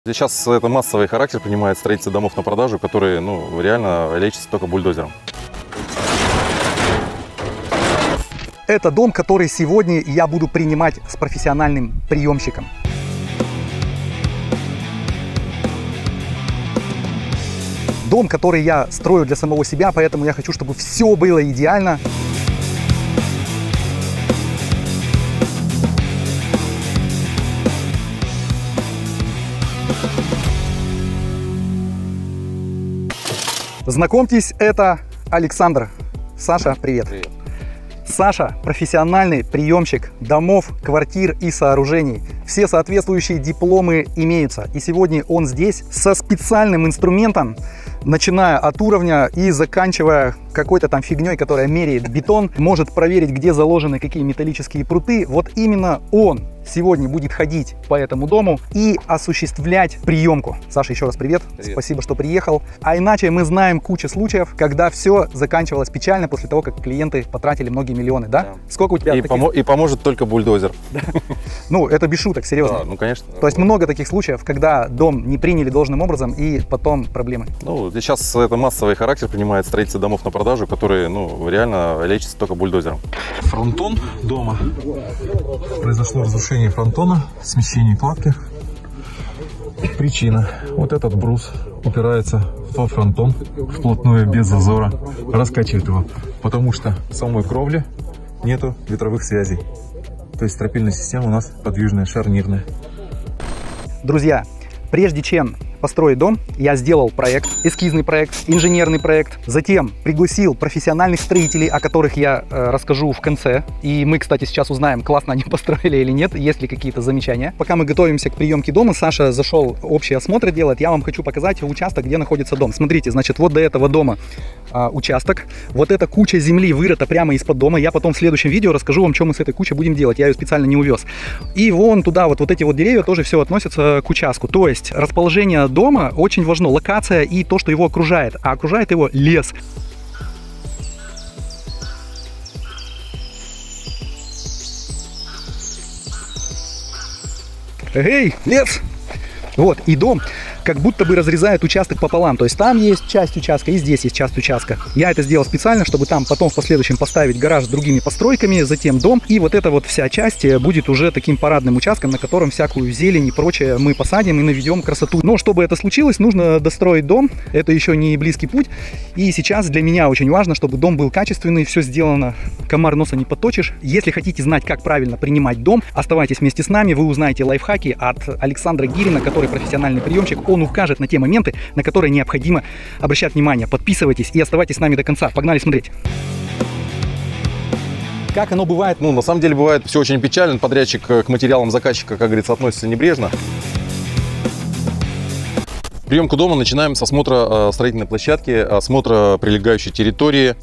Сейчас это массовый характер принимает строительство домов на продажу, которые реально лечатся только бульдозером. Это дом, который сегодня я буду принимать с профессиональным приемщиком. Дом, который я строю для самого себя, поэтому я хочу, чтобы все было идеально. Знакомьтесь, это Александр. Саша, привет. Привет. Саша – профессиональный приемщик домов, квартир и сооружений. Все соответствующие дипломы имеются. И сегодня он здесь со специальным инструментом, начиная от уровня и заканчивая какой-то там фигней, которая меряет бетон, может проверить, где заложены какие металлические пруты. Вот именно он сегодня будет ходить по этому дому и осуществлять приемку. Саша, еще раз привет. Привет. Спасибо, что приехал. А иначе мы знаем кучу случаев, когда все заканчивалось печально после того, как клиенты потратили многие миллионы, да? Да. Сколько у тебя И поможет только бульдозер. Ну, это без шуток, серьезно. Да, ну, конечно. То есть много таких случаев, когда дом не приняли должным образом и потом проблемы. Ну, сейчас это массовый характер принимает строительство домов на продажу, которые реально лечатся только бульдозером. Фронтон дома. Произошло разрушение фронтона, смещение кладки. Причина. Вот этот брус упирается в тот фронтон вплотную, без зазора, раскачивает его, потому что в самой кровле нету ветровых связей. То есть стропильная система у нас подвижная, шарнирная. Друзья, прежде чем построить дом, я сделал проект, эскизный проект, инженерный проект, затем пригласил профессиональных строителей, о которых я расскажу в конце. И мы, кстати, сейчас узнаем, классно они построили или нет, есть ли какие-то замечания. Пока мы готовимся к приемке дома, Саша зашел общий осмотр делать. Я вам хочу показать участок, где находится дом. Смотрите, значит, вот до этого дома участок. Вот эта куча земли вырыта прямо из-под дома. Я потом в следующем видео расскажу вам, что мы с этой кучей будем делать. Я ее специально не увез. И вон туда, вот эти вот деревья тоже все относятся к участку. То есть расположение дома очень важно, локация и то, что его окружает. А окружает его лес. Эй, лес! Вот, и дом как будто бы разрезает участок пополам. То есть там есть часть участка и здесь есть часть участка. Я это сделал специально, чтобы там потом в последующем поставить гараж с другими постройками, затем дом. И вот эта вот вся часть будет уже таким парадным участком, на котором всякую зелень и прочее мы посадим и наведем красоту. Но чтобы это случилось, нужно достроить дом. Это еще не близкий путь. И сейчас для меня очень важно, чтобы дом был качественный, все сделано, комар носа не подточишь. Если хотите знать, как правильно принимать дом, оставайтесь вместе с нами, вы узнаете лайфхаки от Александра Гирина, который профессиональный приемщик. Он укажет на те моменты, на которые необходимо обращать внимание. Подписывайтесь и оставайтесь с нами до конца. Погнали смотреть. Как оно бывает? Ну, на самом деле бывает все очень печально. Подрядчик к материалам заказчика, как говорится, относится небрежно. Приемку дома начинаем с осмотра строительной площадки, осмотра прилегающей территории.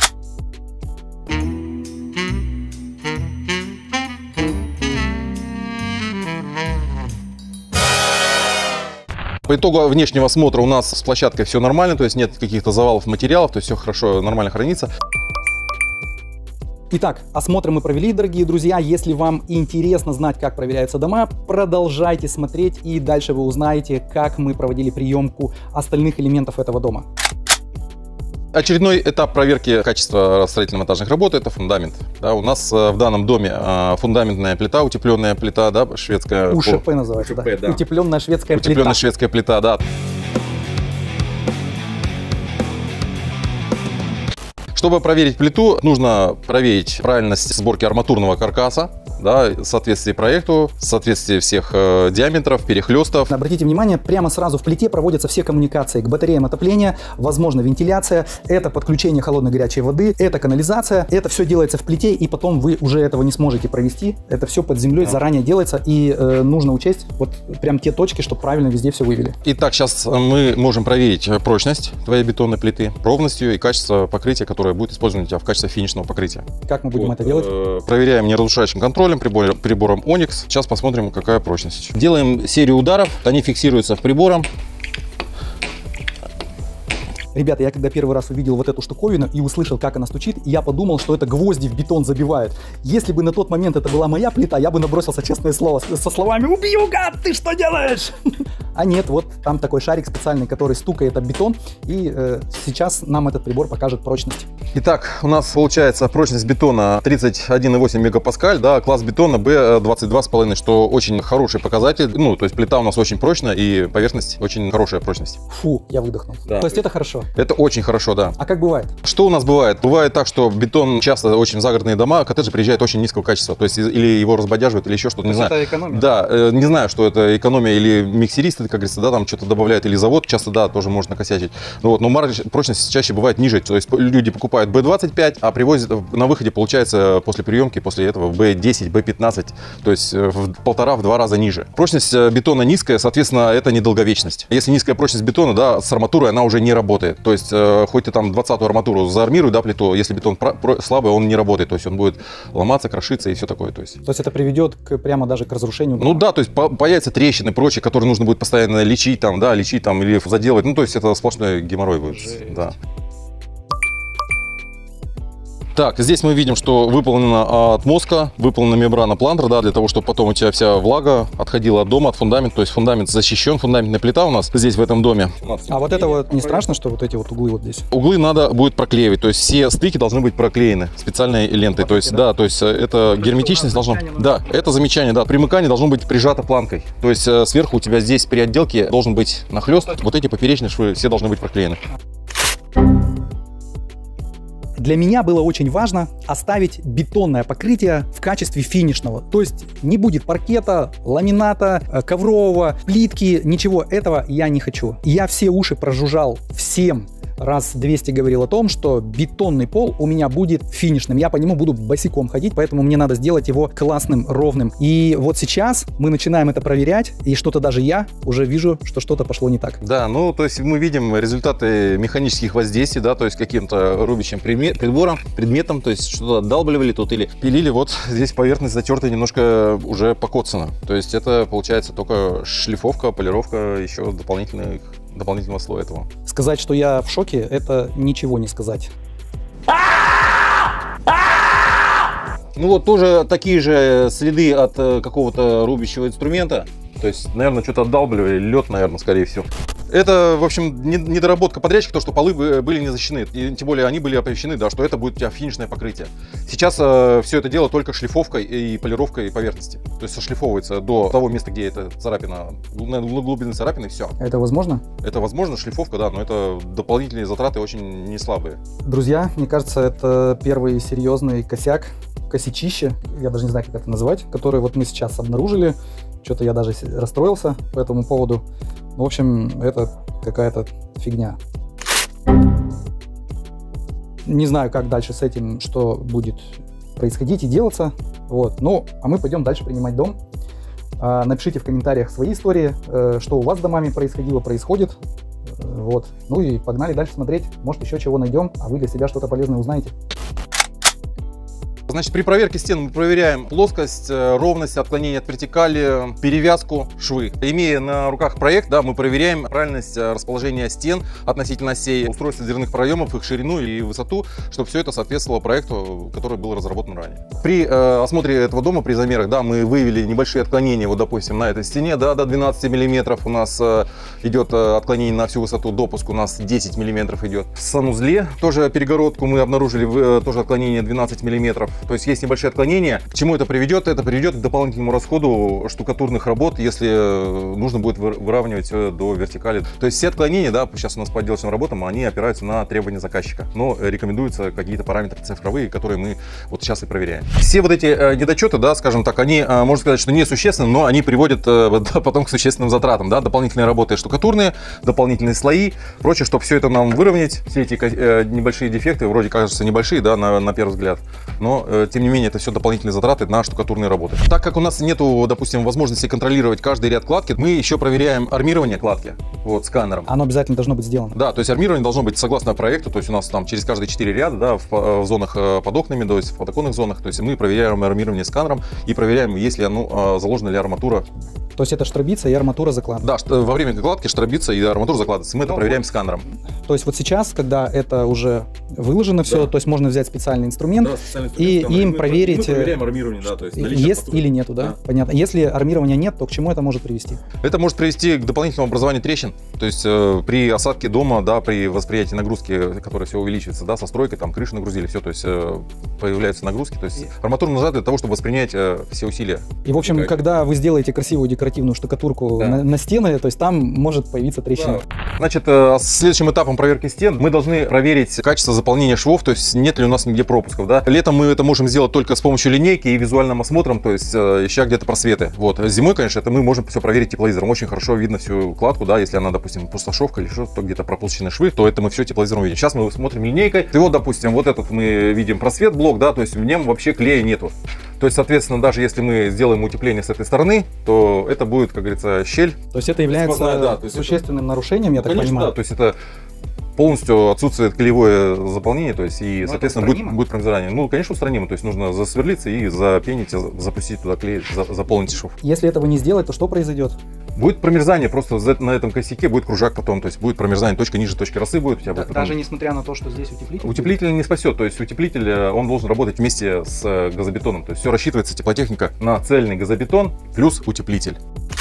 По итогу внешнего осмотра у нас с площадкой все нормально, то есть нет каких-то завалов материалов, то есть все хорошо, нормально хранится. Итак, осмотр мы провели, дорогие друзья. Если вам интересно знать, как проверяются дома, продолжайте смотреть, и дальше вы узнаете, как мы проводили приемку остальных элементов этого дома. Очередной этап проверки качества строительно-монтажных работ – это фундамент. Да, у нас в данном доме фундаментная плита, утепленная плита, да, шведская. УШП называется, УШП, да. Да. Утепленная шведская плита. Утепленная шведская плита, да. Чтобы проверить плиту, нужно проверить правильность сборки арматурного каркаса, да, соответствие проекту, соответствие всех диаметров, перехлестов. Обратите внимание, прямо сразу в плите проводятся все коммуникации к батареям отопления, возможно вентиляция, это подключение холодной горячей воды, это канализация, это все делается в плите, и потом вы уже этого не сможете провести, это все под землей заранее делается, и нужно учесть вот прям те точки, чтобы правильно везде все вывели. Итак, сейчас мы можем проверить прочность твоей бетонной плиты, ровностью и качество покрытия, которое будет использовано у тебя в качестве финишного покрытия. Как мы будем это делать? Проверяем неразрушающим контролем, прибором Onyx. Сейчас посмотрим, какая прочность. Делаем серию ударов, они фиксируются в прибором. Ребята, я когда первый раз увидел вот эту штуковину и услышал, как она стучит, я подумал, что это гвозди в бетон забивают. Если бы на тот момент это была моя плита, я бы набросился, честное слово, со словами «Убью, гад, ты что делаешь?» А нет, вот там такой шарик специальный, который стукает об бетон, и сейчас нам этот прибор покажет прочность. Итак, у нас получается прочность бетона 31,8 мегапаскаль, да, класс бетона B22,5, что очень хороший показатель. Ну, то есть плита у нас очень прочная и поверхность очень хорошая прочность. Фу, я выдохнул. Да, то есть это хорошо? Это очень хорошо, да. А как бывает? Что у нас бывает? Бывает так, что бетон часто очень в загородные дома, коттеджи приезжают очень низкого качества. То есть или его разбодяживают, или еще что-то, не знаю. Это экономия? Да, не знаю, что это экономия или миксеристы, как говорится, да, там что-то добавляют, или завод часто, да, тоже может накосячить. Ну, вот, но прочность чаще бывает ниже. То есть люди покупают B25, а привозят на выходе, получается, после приемки, после этого B10, B15, то есть в 1,5-2 раза ниже. Прочность бетона низкая, соответственно, это недолговечность. Если низкая прочность бетона, да, с арматурой она уже не работает. То есть хоть ты там 20-ю арматуру заармируй, да, плиту, если бетон слабый, он не работает. То есть он будет ломаться, крошиться и все такое. То есть это приведет прямо даже к разрушению дома? Ну да, то есть появятся трещины и прочее, которые нужно будет постоянно лечить там, да, или заделывать. Ну, то есть это сплошной геморрой будет. Да. Так, здесь мы видим, что выполнена отмостка, выполнена мембрана плантера, да, для того, чтобы потом у тебя вся влага отходила от дома, от фундамента. То есть фундамент защищен, фундаментная плита у нас здесь в этом доме. А вот это вот не страшно, что вот эти вот углы вот здесь? Углы надо будет проклеивать, то есть все стыки должны быть проклеены специальной лентой. То есть, да, то есть это герметичность должна... Да, это замечание, да. Примыкание должно быть прижато планкой. То есть сверху у тебя здесь при отделке должен быть нахлест. Вот эти поперечные швы все должны быть проклеены. Для меня было очень важно оставить бетонное покрытие в качестве финишного. То есть не будет паркета, ламината, коврового, плитки, ничего этого я не хочу. Я все уши прожужжал всем. Раз 200 говорил о том, что бетонный пол у меня будет финишным. Я по нему буду босиком ходить, поэтому мне надо сделать его классным, ровным. И вот сейчас мы начинаем это проверять, и что-то даже я уже вижу, что что-то пошло не так. Да, ну то есть мы видим результаты механических воздействий, да, то есть каким-то рубящим предметом, то есть что-то отдалбливали тут или пилили. Вот здесь поверхность затертая, немножко уже покоцана. То есть это получается только шлифовка, полировка еще дополнительного слоя этого. Сказать, что я в шоке, это ничего не сказать. Ну вот тоже такие же следы от какого-то рубящего инструмента. То есть, наверное, что-то отдалбливали, лед, наверное, скорее всего. Это, в общем, недоработка подрядчика, то, что полы были не защищены. И тем более они были оповещены, да, что это будет у тебя финишное покрытие. Сейчас все это дело только шлифовкой и полировкой поверхности. То есть сошлифовывается до того места, где эта царапина, глубины царапины, и все. Это возможно? Это возможно, шлифовка, да, но это дополнительные затраты очень не слабые. Друзья, мне кажется, это первый серьезный косячище, я даже не знаю, как это называть, который вот мы сейчас обнаружили. Что-то я даже расстроился по этому поводу. В общем, это какая-то фигня. Не знаю, как дальше с этим, что будет происходить и делаться. Вот. Ну, а мы пойдем дальше принимать дом. Напишите в комментариях свои истории, что у вас с домами происходит. Вот. Ну и погнали дальше смотреть. Может, еще чего найдем, а вы для себя что-то полезное узнаете. Значит, при проверке стен мы проверяем плоскость, ровность, отклонение от вертикали, перевязку, швы. Имея на руках проект, да, мы проверяем правильность расположения стен относительно осей, устройства дверных проемов, их ширину и высоту, чтобы все это соответствовало проекту, который был разработан ранее. При осмотре этого дома, при замерах, да, мы выявили небольшие отклонения, вот, допустим, на этой стене, да, до 12 мм у нас идет отклонение на всю высоту, допуск у нас 10 мм идет. В санузле тоже перегородку мы обнаружили тоже отклонение 12 мм. То есть есть небольшие отклонения. К чему это приведет? Это приведет к дополнительному расходу штукатурных работ, если нужно будет выравнивать до вертикали. То есть все отклонения, да, сейчас у нас по отделочным работам, они опираются на требования заказчика. Но рекомендуются какие-то параметры цифровые, которые мы вот сейчас и проверяем. Все вот эти недочеты, да, скажем так, они, можно сказать, что несущественны, но они приводят потом к существенным затратам, да, дополнительные работы штукатурные, дополнительные слои, прочее, чтобы все это нам выровнять, все эти небольшие дефекты, вроде кажутся небольшие, да, на первый взгляд, но тем не менее это все дополнительные затраты на штукатурные работы. Так как у нас нету, допустим, возможности контролировать каждый ряд кладки, мы еще проверяем армирование кладки. вот, сканером. Оно обязательно должно быть сделано. Да, то есть армирование должно быть согласно проекту, то есть у нас там через каждые 4 ряда, да, в зонах под окнами, то есть в подоконных зонах, то есть мы проверяем армирование сканером и проверяем, есть ли заложена ли арматура. То есть это штробится и арматура закладывается? Да, во время закладки штробится и арматура закладывается. Мы это проверяем сканером. То есть вот сейчас, когда это уже выложено все, то есть можно взять специальный инструмент, и им проверить, мы проверяем армирование, да, то есть есть или нету, да? Понятно. Если армирования нет, то к чему это может привести? Это может привести к дополнительному образованию трещин. То есть при осадке дома, да, при восприятии нагрузки, которая все увеличивается, да, со стройкой, там крышу нагрузили, все, то есть появляются нагрузки. То есть арматура нужна для того, чтобы воспринять все усилия. И в общем, когда вы сделаете красивую декоративную штукатурку на стены, то есть там может появиться трещина. Да. Значит, следующим этапом проверки стен мы должны проверить качество заполнения швов, то есть нет ли у нас нигде пропусков. Да? Летом мы это можем сделать только с помощью линейки и визуальным осмотром, то есть ища где-то просветы. Вот. Зимой, конечно, это мы можем все проверить тепловизором. Очень хорошо видно всю кладку, да, если она, допустим, пустошовка или что-то, где-то пропущены швы, то это мы все тепловизором видим. Сейчас мы смотрим линейкой. И вот, допустим, вот этот мы видим просвет блок, да, то есть в нем вообще клея нету. То есть, соответственно, даже если мы сделаем утепление с этой стороны, то это будет, как говорится, щель. То есть это является существенным нарушением, я так понимаю? Да, то есть это полностью отсутствует клеевое заполнение, то есть и, соответственно, будет промерзание. Ну, конечно, устранимо, то есть нужно засверлиться и запенить, запустить туда клей, заполнить шов. Если этого не сделать, то что произойдет? Будет промерзание, просто на этом косяке будет кружак потом, то есть будет промерзание, точка ниже точки росы будет у тебя. Будет даже несмотря на то, что здесь утеплитель? Утеплитель не спасет, то есть утеплитель, он должен работать вместе с газобетоном, то есть все рассчитывается теплотехника на цельный газобетон плюс утеплитель.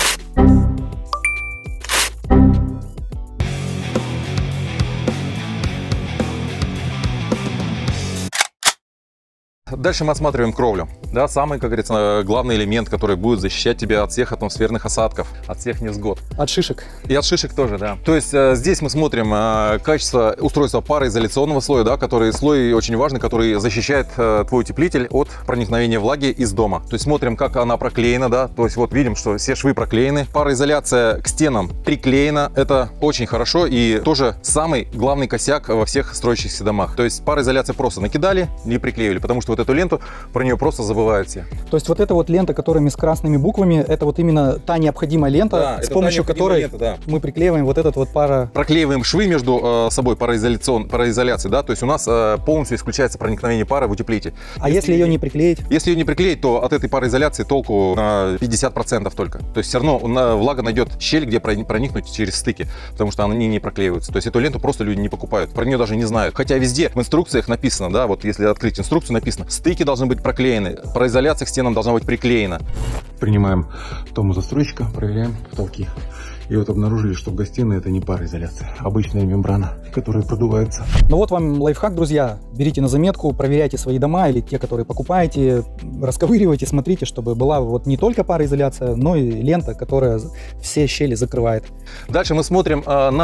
Дальше мы осматриваем кровлю. Да, самый, как говорится, главный элемент, который будет защищать тебя от всех атмосферных осадков, от всех невзгод. От шишек. И от шишек тоже, да. То есть здесь мы смотрим качество устройства пароизоляционного слоя, да, который слой очень важный, который защищает твой утеплитель от проникновения влаги из дома. То есть смотрим, как она проклеена, да, то есть вот видим, что все швы проклеены. Пароизоляция к стенам приклеена, это очень хорошо и тоже самый главный косяк во всех строящихся домах. То есть пароизоляция просто накидали, не приклеивали, потому что вот эту ленту, про нее просто забывают все. То есть вот эта вот лента, которыми с красными буквами, это вот именно та необходимая лента, с помощью которой мы приклеиваем вот этот вот проклеиваем швы между собой пароизоляции, да, то есть у нас полностью исключается проникновение пара в утеплитель. А если ее не приклеить? Если ее не приклеить, то от этой пароизоляции толку на 50% только. То есть все равно влага найдет щель, где проникнуть через стыки, потому что они не проклеиваются. То есть эту ленту просто люди не покупают, про нее даже не знают. Хотя везде в инструкциях написано, да, вот если открыть инструкцию, написано, стыки должны быть проклеены, пароизоляция к стенам должна быть приклеена. Принимаем дом у застройщика, проверяем потолки. И вот обнаружили, что в гостиной это не пароизоляция, обычная мембрана, которая продувается. Ну вот вам лайфхак, друзья. Берите на заметку, проверяйте свои дома или те, которые покупаете, расковыривайте, смотрите, чтобы была вот не только пароизоляция, но и лента, которая все щели закрывает. Дальше мы смотрим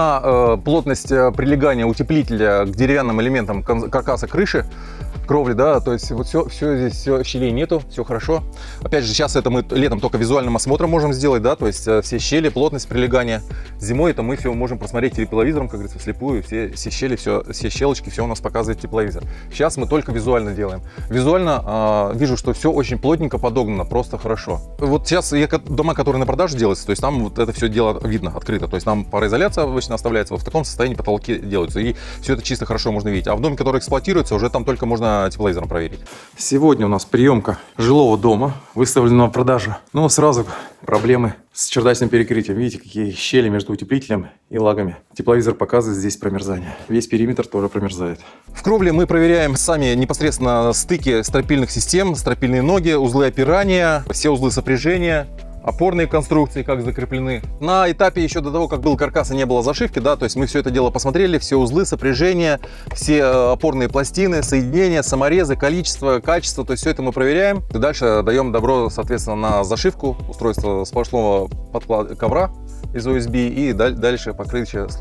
на плотность прилегания утеплителя к деревянным элементам каркаса крыши, кровли, да, то есть вот все здесь, все щелей нету, все хорошо. Опять же, сейчас это мы летом только визуальным осмотром можем сделать, да, то есть все щели, плотность прилегания. Зимой это мы все можем просмотреть тепловизором, как говорится, вслепую, все щели, все щелочки, все у нас показывает тепловизор. Сейчас мы только визуально делаем. Визуально вижу, что все очень плотненько подогнано, просто хорошо. Вот сейчас дома, которые на продажу делаются, то есть там вот это все дело видно, открыто, то есть там пароизоляция обычно оставляется, вот в таком состоянии потолки делаются, и все это чисто хорошо можно видеть. А в доме, который эксплуатируется, уже там только можно тепловизором проверить. Сегодня у нас приемка жилого дома, выставленного в продажу. Но сразу проблемы с чердачным перекрытием. Видите, какие щели между утеплителем и лагами. Тепловизор показывает здесь промерзание. Весь периметр тоже промерзает. В кровле мы проверяем сами непосредственно стыки стропильных систем, стропильные ноги, узлы опирания, все узлы сопряжения. Опорные конструкции как закреплены. На этапе еще до того, как был каркас и не было зашивки, да, то есть мы все это дело посмотрели, все узлы, сопряжения, все опорные пластины, соединения, саморезы, количество, качество, то есть все это мы проверяем. И дальше даем добро, соответственно, на зашивку устройства сплошного ковра из USB и дальше покрытие слоя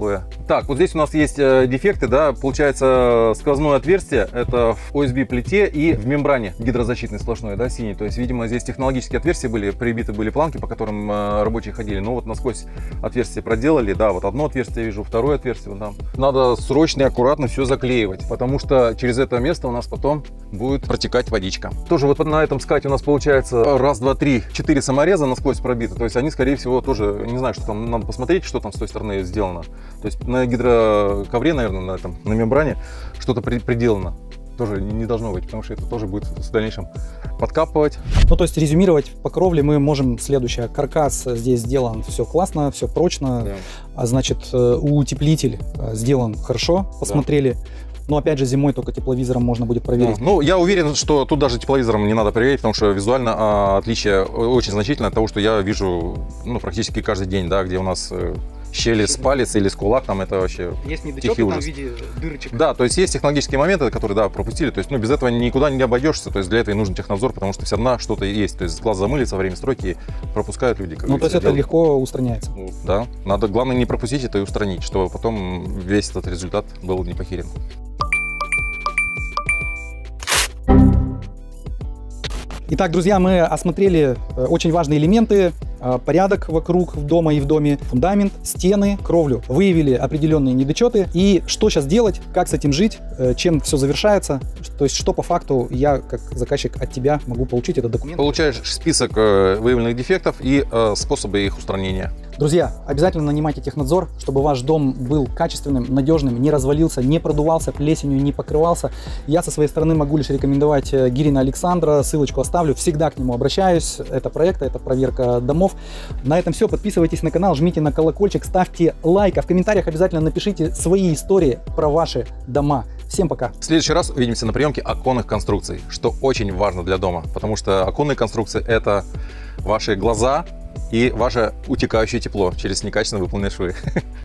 Так, вот здесь у нас есть дефекты, да, получается сквозное отверстие, это в OSB плите и в мембране гидрозащитной сплошной, да, синий. То есть, видимо, здесь технологические отверстия были, прибиты были планки, по которым рабочие ходили. Но вот насквозь отверстие проделали, да, вот одно отверстие вижу, второе отверстие вот там. Надо срочно и аккуратно все заклеивать, потому что через это место у нас потом будет протекать водичка. Тоже вот на этом скате у нас получается раз, два, три, 4 самореза насквозь пробиты. То есть они, скорее всего, тоже, не знаю, что там, надо посмотреть, что там с той стороны сделано. То есть на гидроковре, наверное, на мембране что-то приделано. Тоже не должно быть, потому что это тоже будет в дальнейшем подкапывать. Ну, то есть резюмировать по кровле мы можем следующее. Каркас здесь сделан все классно, все прочно. Да. А значит, утеплитель сделан хорошо, посмотрели. Да. Но опять же, зимой только тепловизором можно будет проверить. Да. Ну, я уверен, что тут даже тепловизором не надо проверять, потому что визуально отличие очень значительное от того, что я вижу, ну, практически каждый день, да, где у нас щели с палец или с кулак, там это вообще есть недочеты там в виде дырочек. Да, то есть есть технологические моменты, которые, да, пропустили, то есть, ну, без этого никуда не обойдешься, то есть для этого и нужен технадзор, потому что все равно что-то есть, то есть глаз замылится во время стройки и пропускают люди. Ну, то есть это легко устраняется. Ну, да, надо, главное, не пропустить это и устранить, чтобы потом весь этот результат был не похерен. Итак, друзья, мы осмотрели очень важные элементы: порядок вокруг дома и в доме, фундамент, стены, кровлю. Выявили определенные недочеты. И что сейчас делать, как с этим жить, чем все завершается, то есть что по факту я, как заказчик, от тебя могу получить этот документ. Получаешь список выявленных дефектов и способы их устранения. Друзья, обязательно нанимайте технадзор, чтобы ваш дом был качественным, надежным, не развалился, не продувался, плесенью не покрывался. Я со своей стороны могу лишь рекомендовать Гирина Александра, ссылочку оставлю, всегда к нему обращаюсь. Это проект, это проверка домов. На этом все, подписывайтесь на канал, жмите на колокольчик, ставьте лайк, а в комментариях обязательно напишите свои истории про ваши дома. Всем пока! В следующий раз увидимся на приемке оконных конструкций, что очень важно для дома, потому что оконные конструкции — это ваши глаза и ваше утекающее тепло через некачественно выполненные швы.